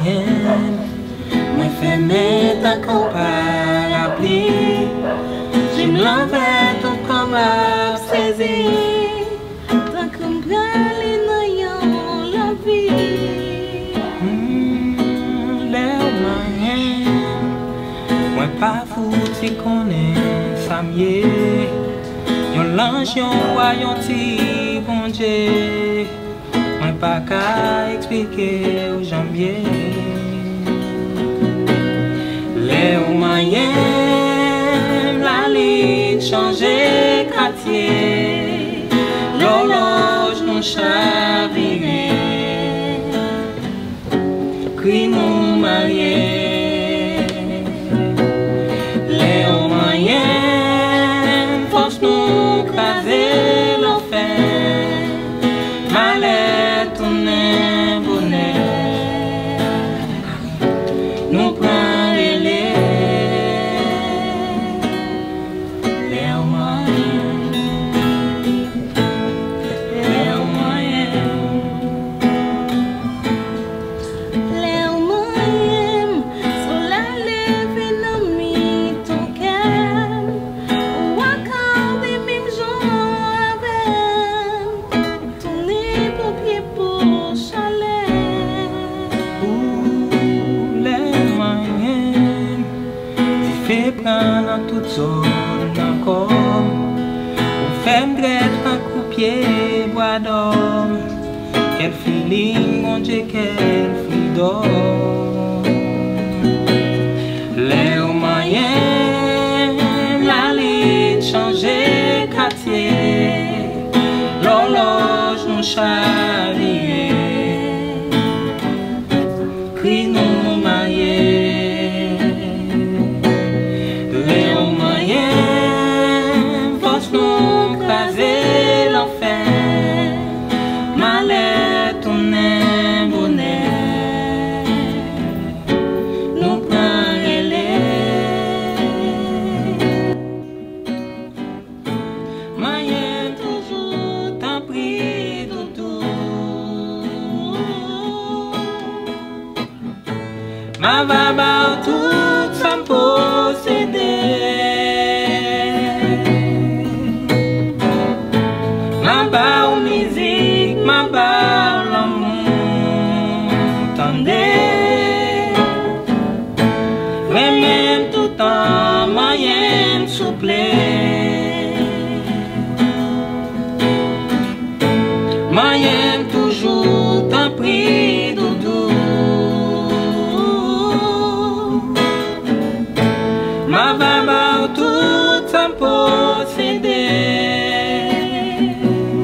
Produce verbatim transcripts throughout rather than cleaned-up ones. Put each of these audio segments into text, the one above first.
moyen, moi fermé ta comparable. J'aime l'envers ton comme à saisir, tant qu'on prend les noyaux la vie. Les moyens, moi pas foutu qu'on est samedi. Yon l'ange, yon roi, yon ti bon Dieu. Moi pas qu'à expliquer aux jambiers. Les moyens, la ligne changer quartier. L'horloge nous chaviré. Cri nous mariés. Les moyens, force nous craser l'enfer. Malheur tourner bonheur. Nous prenons les les moyens, les moyens, les moyens. Sur la lèvre dans ton cœur, ou accorder même jour avec tourner pour pied pour chalet. Les moyens, tu fais prendre dans toute zone encore. Ou fais me drette un coup de pied bois d'or. Quel feeling, mon Dieu, quel freedom. Les moyens, la ligne changer quartier. L'horloge nous charrier. Cri nous marier. Les moyens, force nous craser l'enfer. Malheur tourner bonheur. Nous prenons les moyens, toujours t'en prie doudou. Ma baba tout ça me posséder. Ma ba ou musique, ma ba l'amour. Tendez, même tout temps moyen souple. Moyen toujours t'en prie doudou. Ma baba tout ça me posséder.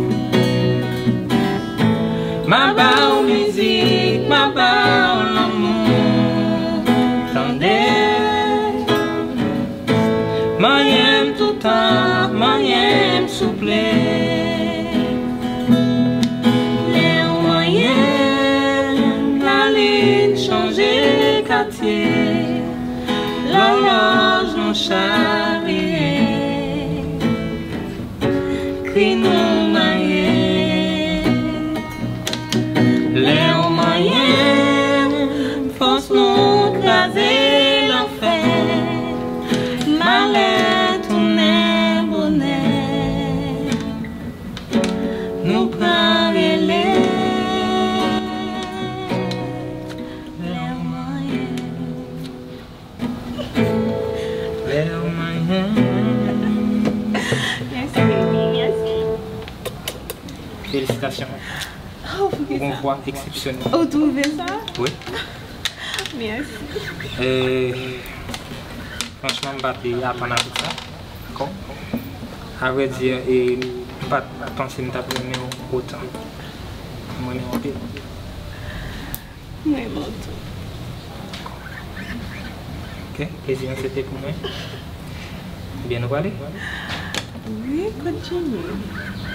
Ma ba ou musique, ma ba l'amour. Tendez, moyen tout temps, moyen souple. Les moyens, la ligne changer quartier. L'horloge nous charrier. Cri nous marier. Les moyens, force nous craser l'enfer. Malheur tourner bonheur. Nous prenons les les moyens. Les moyens. Merci, baby, merci. Félicitations. Oh, vous Bon voix exceptionnel. Oh, vous trouvez ça? Oui. Merci. Et franchement, je vais apprendre tout ça. D'accord? À vrai dire, et pas penser que je vais autant. Je vais apprendre. Oui, bon. Ok, plaisir, c'était pour moi. Bien, nous aller? Oui, continue.